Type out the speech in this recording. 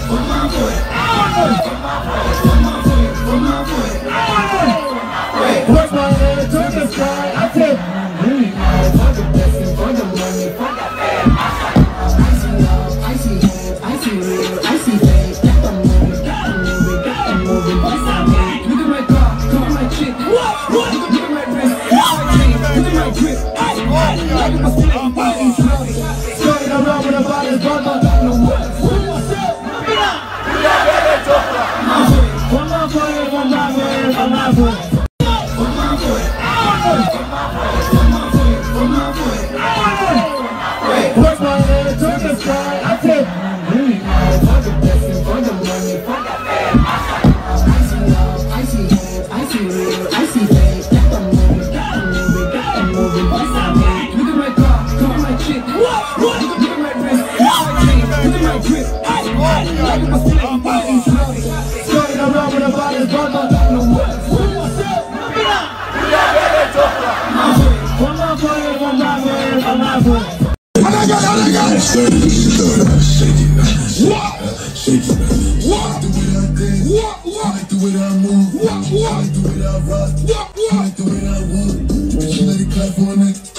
Put my hand to the sky, I said, for the blessing, for the money, for the fame. Icy love, icy hands, icy real, icy fame. Got the moving, what's up, man? Look at my car, look at my chick. What? Look at my wrist, look at my chain, look at my grip. Look at my split, walking slowly. Starting around with a body's brother, got no words. What's up? One more for you, one more for you, one more for you. Put my hand to the sky, I said, for the blessing, for the money, for the fame. Icy love, icy hands, icy real, icy fame. Got the moving, what's up, man? Look at my car, look at my chick. What? Look at my wrist, look at my chain, look at my grip. Look at my split, walking slowly. Starting around with a body's brother, got no words. What's up? One more for you, one more for you, one more for you. I got it. Shake it now. Shake it now. What? The way I dance. What? I like the way I move. What? I like the way I rock. I like the way I walk. Bitch, you let it clap for a nigga.